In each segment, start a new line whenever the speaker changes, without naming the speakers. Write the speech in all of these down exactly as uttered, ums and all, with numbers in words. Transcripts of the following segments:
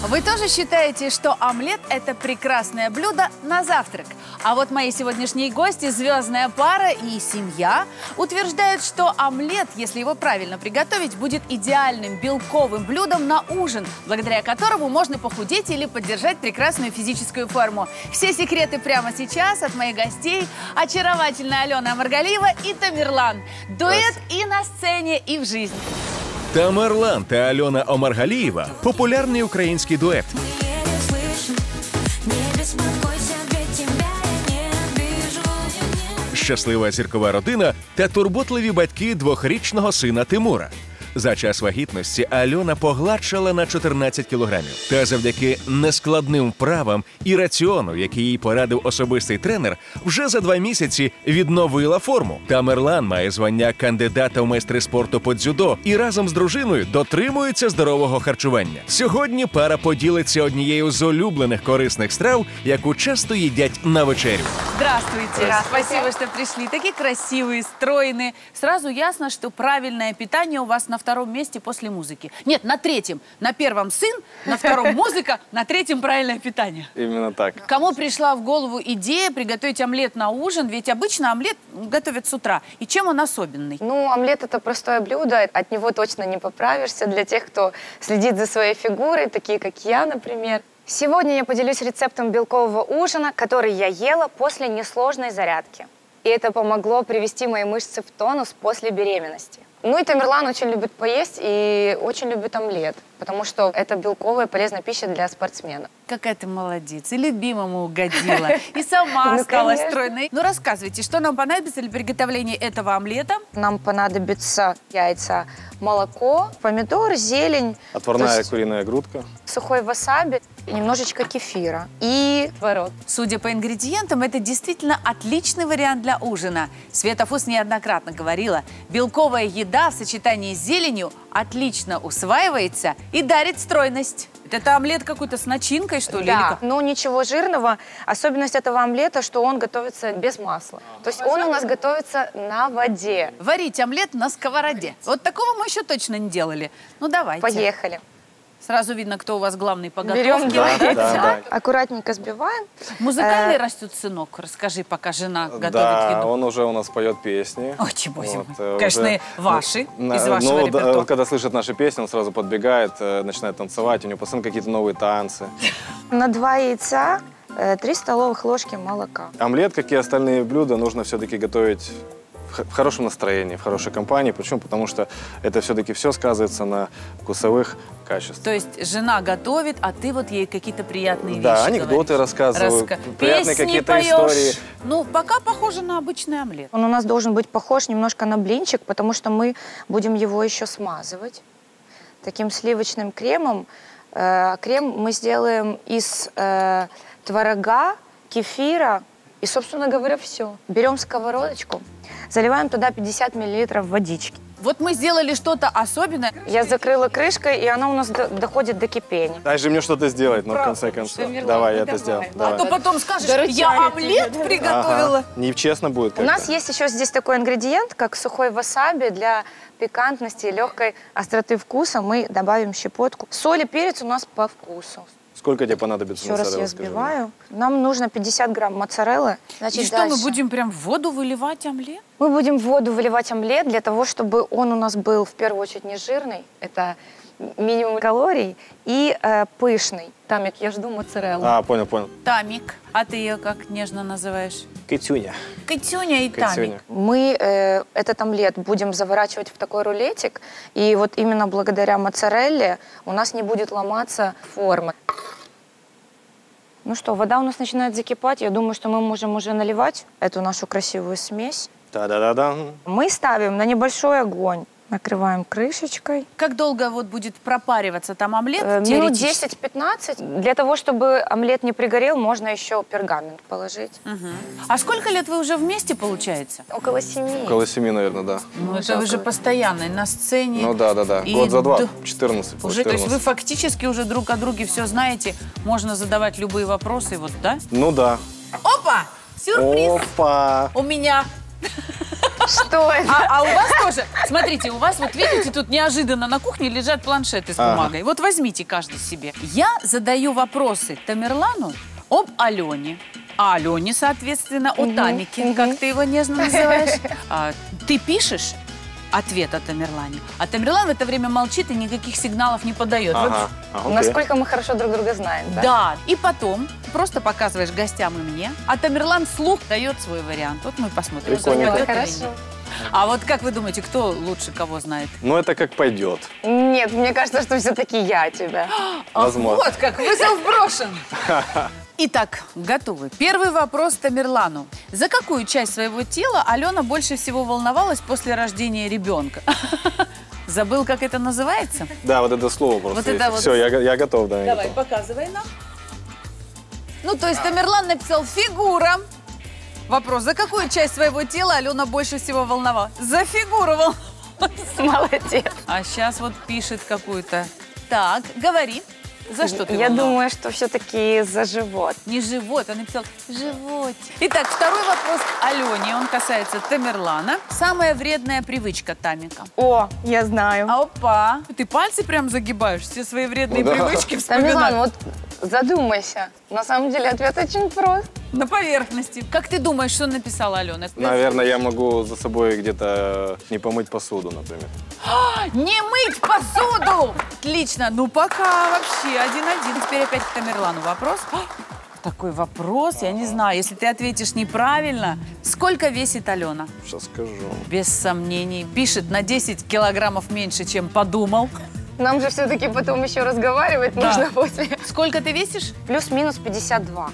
Вы тоже считаете, что омлет – это прекрасное блюдо на завтрак? А вот мои сегодняшние гости, звездная пара и семья, утверждают, что омлет, если его правильно приготовить, будет идеальным белковым блюдом на ужин, благодаря которому можно похудеть или поддержать прекрасную физическую форму. Все секреты прямо сейчас от моих гостей. Очаровательная Алена Омаргалиева и Тамерлан. Дуэт и на сцене, и в жизни.
Тамерлан та Альона Омаргалієва – популярний український дует. Щаслива зіркова родина та турботливі батьки двохрічного сина Тимура. За час вагітності Альона погладшала на чотирнадцять кілограмів. Та завдяки нескладним вправам і раціону, який їй порадив особистий тренер, вже за два місяці відновила форму. Тамерлан має звання кандидата в майстри спорту по дзюдо і разом з дружиною дотримується здорового харчування. Сьогодні пара поділиться однією з улюблених корисних страв, яку часто їдять на вечерю.
Здравствуйте. Здравствуйте. Спасибо, что пришли. Такие красивые, стройные. Сразу ясно, что правильное питание у вас на втором месте после музыки. Нет, на третьем. На первом сын, на втором музыка, на третьем правильное питание.
Именно так.
Кому пришла в голову идея приготовить омлет на ужин? Ведь обычно омлет готовят с утра. И чем он особенный?
Ну, омлет – это простое блюдо. От него точно не поправишься. Для тех, кто следит за своей фигурой, такие как я, например. Сегодня я поделюсь рецептом белкового ужина, который я ела после несложной зарядки. И это помогло привести мои мышцы в тонус после беременности. Ну и Тамерлан очень любит поесть и очень любит омлет, потому что это белковая полезная пища для спортсмена.
Какая ты молодец. И любимому угодила, и сама стала стройной. Ну рассказывайте, что нам понадобится для приготовления этого омлета?
Нам понадобится яйца, молоко, помидор, зелень.
Отварная куриная грудка.
Сухой васаби, немножечко кефира и творог.
Судя по ингредиентам, это действительно отличный вариант для ужина. Света Фус неоднократно говорила, белковая еда в сочетании с зеленью отлично усваивается и дарит стройность. Это омлет какой-то с начинкой, что ли?
Да, но ничего жирного. Особенность этого омлета, что он готовится без масла. То есть он у нас готовится на воде.
Варить омлет на сковороде. Вот такого мы еще точно не делали. Ну, давайте.
Поехали.
Сразу видно, кто у вас главный по готовке.
Берем яйца,
да, да.
аккуратненько сбиваем.
Музыкальный
Э,
растет сынок? Расскажи, пока жена готовит
Да,
еду.
он уже у нас поет песни.
Ой, чего себе.
Вот,
Конечно,
уже,
ваши,
ну,
из вашего
ну,
репертуара.
когда слышит наши песни, он сразу подбегает, э, начинает танцевать. У него постоянно какие-то новые танцы.
На два яйца э, три столовых ложки молока.
Омлет, как и остальные блюда, нужно все-таки готовить в хорошем настроении, в хорошей компании. Почему? Потому что это все-таки все сказывается на вкусовых качествах.
То есть жена готовит, а ты вот ей какие-то приятные
Да,
вещи
анекдоты
говоришь.
рассказываю,
Раска...
приятные
Песни
какие-то
поешь.
истории.
Ну, пока похоже на обычный омлет.
Он у нас должен быть похож немножко на блинчик, потому что мы будем его еще смазывать таким сливочным кремом. Э, крем мы сделаем из э, творога, кефира и, собственно говоря, все. Берем сковородочку, заливаем туда пятьдесят миллилитров водички.
Вот мы сделали что-то особенное.
Я закрыла крышкой, и она у нас до- доходит до кипения.
Дай же мне что-то сделать, но в конце концов.
Тамерлан,
Давай, я
ну
это сделал.
давай.
А
Давай.
то потом скажешь,
Доручаю
я омлет
тебе, да.
приготовила.
Ага. Нечестно будет.
У нас есть еще здесь такой ингредиент, как сухой васаби. Для пикантности и легкой остроты вкуса мы добавим щепотку. Соль и перец у нас по вкусу.
Сколько тебе понадобится
Еще раз
моцареллы,
я
скажи мне?
взбиваю. Нам нужно пятьдесят грамм моцареллы. Значит,
И что,
дальше.
мы будем прям в воду выливать омлет?
Мы будем в воду выливать омлет для того, чтобы он у нас был в первую очередь не жирный. Это минимум калорий. И э, пышный. Тамик, я жду моцареллу.
А, понял, понял.
Тамик. А ты ее как нежно называешь?
Китюня.
Катюня и Тамик.
Китюня.
Мы э, этот омлет будем заворачивать в такой рулетик. И вот именно благодаря моцарелле у нас не будет ломаться форма. Ну что, вода у нас начинает закипать. Я думаю, что мы можем уже наливать эту нашу красивую смесь.
Та-да-да-да.
Мы ставим на небольшой огонь. Накрываем крышечкой.
Как долго вот будет пропариваться там омлет?
Э, Минут
теоретически?
десять-пятнадцать. Для того, чтобы омлет не пригорел, можно еще пергамент положить.
Мгм. А сколько лет вы уже вместе, получается?
Около семи.
Около семи, наверное, да.
Ну, это вы же постоянно на сцене.
Ну да, да, да.
И
Год за два.
д-
четырнадцать.
Уже, то есть вы
четырнадцать.
фактически уже друг о друге все знаете, можно задавать любые вопросы, вот, да?
Ну да.
Опа! Сюрприз!
Опа!
У меня
Что это?
А, а у вас тоже, смотрите, у вас, вот видите, тут неожиданно на кухне лежат планшеты с
Ага.
бумагой. Вот возьмите каждый себе. Я задаю вопросы Тамерлану об Алене. А Алене, соответственно, о Тамике, как ты его нежно называешь. А, ты пишешь ответ о Тамерлане, а Тамерлан в это время молчит и никаких сигналов не подает. Вот.
Ага. А, окей.
Насколько мы хорошо друг друга знаем, да?
Да, и потом просто показываешь гостям и мне, а Тамерлан вслух дает свой вариант. Вот мы посмотрим,
Прикольно.
совпадет или
Хорошо.
нет. А вот как вы думаете, кто лучше кого знает?
Ну, это как пойдет.
Нет, мне кажется, что все-таки я тебя.
Ах,
Возможно.
вот как, вызов брошен. Итак, готовы. Первый вопрос Тамерлану. За какую часть своего тела Алена больше всего волновалась после рождения ребенка? Забыл, как это называется?
Да, вот это слово просто.
Вот это вот.
Все, я, го- я готов, да. я
Давай,
готов.
показывай нам. Ну, то есть Тамерлан написал «фигура». Вопрос, за какую часть своего тела Алена больше всего волновалась? За фигуру волновалась.
Молодец.
А сейчас вот пишет какую-то. Так, говори. За что ты
Я
волновалась?
думаю, что все-таки за живот.
Не живот, он написал животик. Итак, второй вопрос к Алене. Он касается Тамерлана. Самая вредная привычка Тамика.
О, я знаю.
Опа! Ты пальцы прям загибаешь, все свои вредные
Да.
привычки
Тамерлан,
вспоминаешь.
вот задумайся. На самом деле ответ очень прост.
На поверхности. Как ты думаешь, что написала Алена?
Наверное, я могу за собой где-то не помыть посуду, например.
Не мыть посуду! Отлично. Ну, пока вообще один-один. Теперь опять к Тамерлану вопрос. О, такой вопрос, я не знаю. Если ты ответишь неправильно, сколько весит Алена?
Сейчас скажу.
Без сомнений. Пишет на десять килограммов меньше, чем подумал.
Нам же все-таки потом еще разговаривать
Да.
нужно после.
Сколько ты весишь?
Плюс-минус пятьдесят два.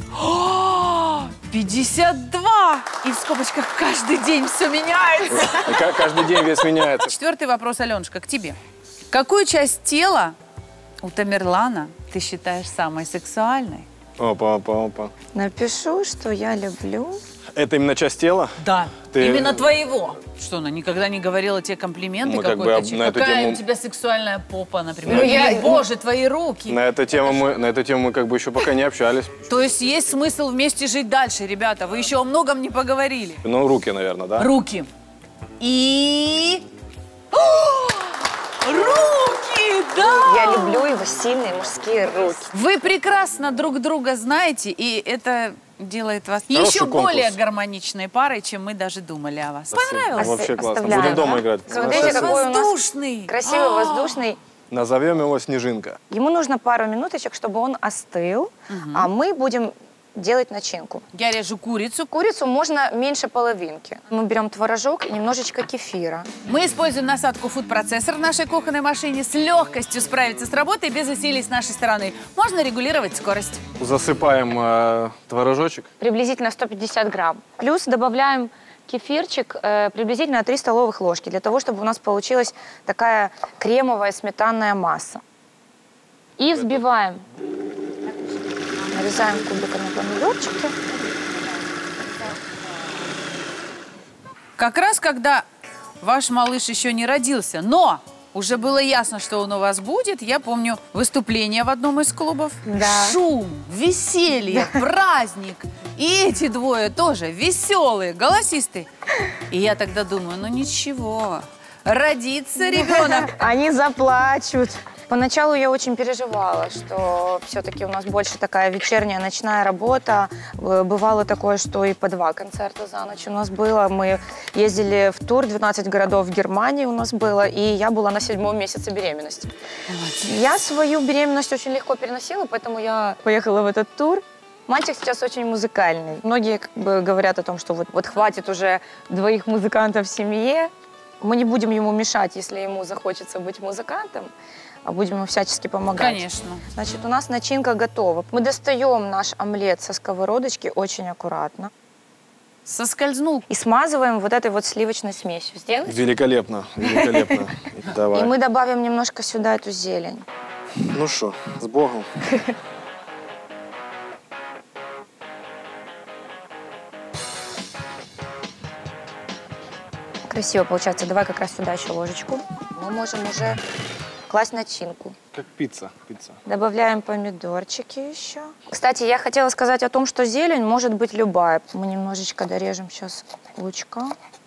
О, пятьдесят два! И в скобочках каждый день все меняется.
И ка- каждый день вес меняется.
Четвертый вопрос, Аленушка, к тебе. Какую часть тела у Тамерлана ты считаешь самой сексуальной?
Опа, опа, опа.
Напишу, что я люблю.
Это именно часть тела?
Да,
Ты-
именно твоего. Что, она никогда не говорила тебе комплименты
Мы как бы
какой-то?
об- на эту
Какая
тему-
у тебя сексуальная попа, например?
Ну,
Или,
я-
боже, твои руки.
На эту тему мы, на эту тему мы как бы еще пока не общались.
То есть есть смысл вместе жить дальше, ребята. Вы еще о многом не поговорили.
Ну, руки, наверное, да?
Руки. И... О! Руки, да!
Я люблю его сильные мужские руки.
Вы прекрасно друг друга знаете, и это делает вас
Хороший
еще
конкурс.
более гармоничной парой, чем мы даже думали о вас. Понравилось?
Ну, вообще классно.
Оставляем,
Будем дома
да?
играть.
Смотрите,
Сейчас
какой у нас
Воздушный.
красивый,
А.
воздушный.
Назовем его Снежинка.
Ему нужно пару минуточек, чтобы он остыл, а мы будем делать начинку.
Я режу курицу.
Курицу можно меньше половинки. Мы берем творожок и немножечко кефира.
Мы используем насадку фуд-процессор в нашей кухонной машине. С легкостью справиться с работой без усилий с нашей стороны. Можно регулировать скорость.
Засыпаем э, творожочек.
Приблизительно сто пятьдесят грамм. Плюс добавляем кефирчик э, приблизительно три столовых ложки, для того, чтобы у нас получилась такая кремовая сметанная масса. И взбиваем. Нарезаем кубиками помидорчики.
Как раз когда ваш малыш еще не родился, но уже было ясно, что он у вас будет. Я помню выступление в одном из клубов.
Да.
Шум, веселье, праздник. И эти двое тоже веселые, голосистые. И я тогда думаю, ну ничего, родится ребенок.
Они заплачут. Поначалу я очень переживала, что все-таки у нас больше такая вечерняя, ночная работа. Э, Бывало такое, что и по два концерта за ночь у нас было. Мы ездили в тур, двенадцать городов в Германии у нас было, и я была на седьмом месяце беременности. Я свою беременность очень легко переносила, поэтому я поехала в этот тур. Мальчик сейчас очень музыкальный. Многие как бы говорят о том, что вот, вот хватит уже двоих музыкантов в семье. Мы не будем ему мешать, если ему захочется быть музыкантом, а будем ему всячески помогать.
Конечно.
Значит, у нас начинка готова. Мы достаем наш омлет со сковородочки очень аккуратно
Соскользнул.
и смазываем вот этой вот сливочной смесью. Сделать?
Великолепно, великолепно. Давай.
И мы добавим немножко сюда эту зелень.
Ну что, с Богом.
Красиво получается. Давай как раз сюда еще ложечку. Мы можем уже класть начинку.
Как пицца, пицца.
Добавляем помидорчики еще. Кстати, я хотела сказать о том, что зелень может быть любая. Мы немножечко дорежем сейчас лучка.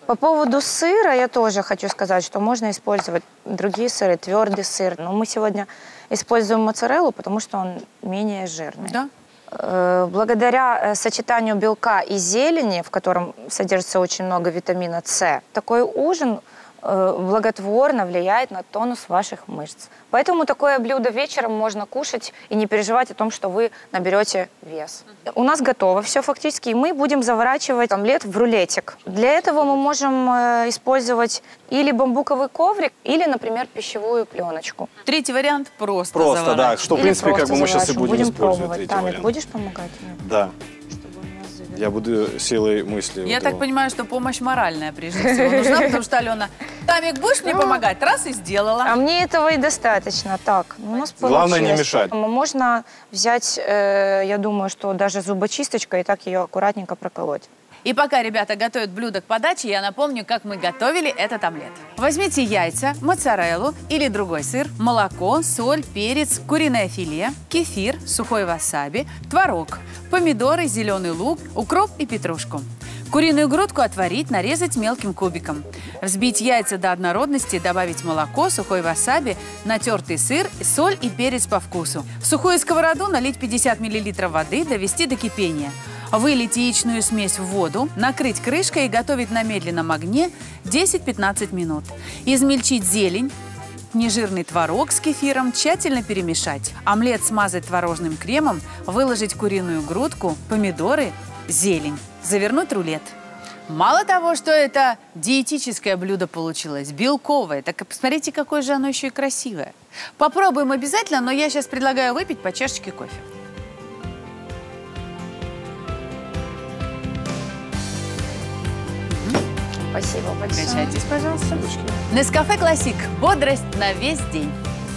По поводу сыра я тоже хочу сказать, что можно использовать другие сыры, твердый сыр. Но мы сегодня используем моцареллу, потому что он менее жирный.
Да.
Благодаря сочетанию белка и зелени, в котором содержится очень много витамина С, такой ужин благотворно влияет на тонус ваших мышц. Поэтому такое блюдо вечером можно кушать и не переживать о том, что вы наберете вес. У нас готово все фактически, и мы будем заворачивать омлет в рулетик. Для этого мы можем использовать или бамбуковый коврик, или, например, пищевую пленочку.
Третий вариант просто
Просто, да, что, в
Или
принципе, как бы мы сейчас и будем,
будем
использовать.
Пробовать.
Третий
Тамик, будешь помогать мне?
Да. Я буду силой мысли.
Я
вот
так
его.
понимаю, что помощь моральная прежде всего нужна, потому что, Алена, Тамик, будешь мне помогать? Раз и сделала.
А мне этого и достаточно. Так, у нас
Главное не
получилось.
мешать.
Можно взять, э, я думаю, что даже зубочисточкой и так ее аккуратненько проколоть.
И пока ребята готовят блюдо к подаче, я напомню, как мы готовили этот омлет. Возьмите яйца, моцареллу или другой сыр, молоко, соль, перец, куриное филе, кефир, сухой васаби, творог, помидоры, зеленый лук, укроп и петрушку. Куриную грудку отварить, нарезать мелким кубиком. Взбить яйца до однородности, добавить молоко, сухой васаби, натертый сыр, соль и перец по вкусу. В сухую сковороду налить пятьдесят миллилитров воды, довести до кипения. Вылить яичную смесь в воду, накрыть крышкой и готовить на медленном огне десять-пятнадцать минут. Измельчить зелень, нежирный творог с кефиром, тщательно перемешать. Омлет смазать творожным кремом, выложить куриную грудку, помидоры, зелень. Завернуть рулет. Мало того, что это диетическое блюдо получилось, белковое, так посмотрите, какое же оно еще и красивое. Попробуем обязательно, но я сейчас предлагаю выпить по чашечке кофе.
Спасибо большое.
Угощайтесь, пожалуйста. Нескафе Классик. Бодрость на весь день.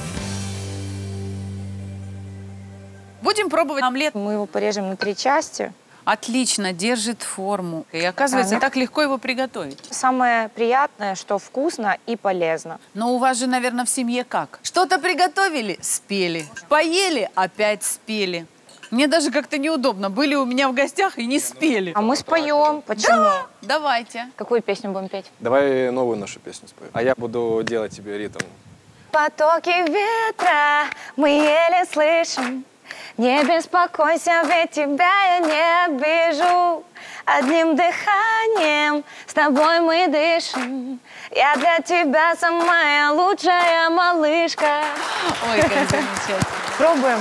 Будем пробовать омлет.
Мы его порежем на три части.
Отлично, держит форму. И оказывается,
Да,
так легко его приготовить.
Самое приятное, что вкусно и полезно.
Но у вас же, наверное, в семье как? Что-то приготовили – спели. Поели – опять спели. Мне даже как-то неудобно. Были у меня в гостях и не спели.
А мы споем. Почему?
Да, давайте.
Какую песню будем петь?
Давай новую нашу песню споем. А я буду делать тебе ритм.
Потоки ветра мы еле слышим. Не беспокойся, ведь тебя я не обижу. Одним дыханием с тобой мы дышим. Я для тебя самая лучшая малышка.
Ой, как замечательно.
Пробуем.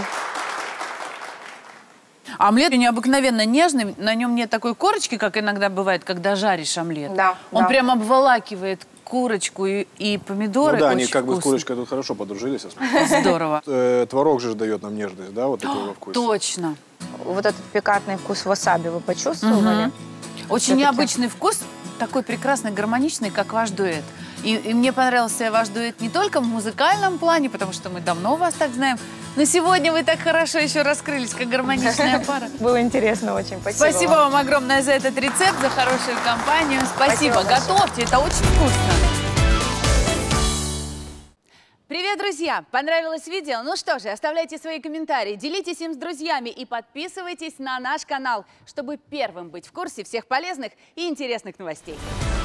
Омлет необыкновенно нежный, на нем нет такой корочки, как иногда бывает, когда жаришь омлет.
Да,
Он
да.
прям обволакивает курочку и, и помидоры.
Ну да, они
Очень
как бы с
вкусно.
курочкой тут хорошо подружились. я смотрю.
Здорово.
Э, Творог же дает нам нежность, да, вот такой во вкусе.
Точно.
Вот этот пикантный вкус васаби вы почувствовали?
Мгм. Очень
Всё-таки.
необычный вкус, такой прекрасный, гармоничный, как ваш дуэт. И, и мне понравился ваш дуэт не только в музыкальном плане, потому что мы давно вас так знаем, но сегодня вы так хорошо еще раскрылись, как гармоничная пара.
Было интересно очень. Спасибо.
Спасибо
вам.
вам огромное за этот рецепт, за хорошую компанию. Спасибо.
Спасибо большое.
Готовьте, это очень вкусно. Привет, друзья! Понравилось видео? Ну что же, оставляйте свои комментарии, делитесь им с друзьями и подписывайтесь на наш канал, чтобы первым быть в курсе всех полезных и интересных новостей.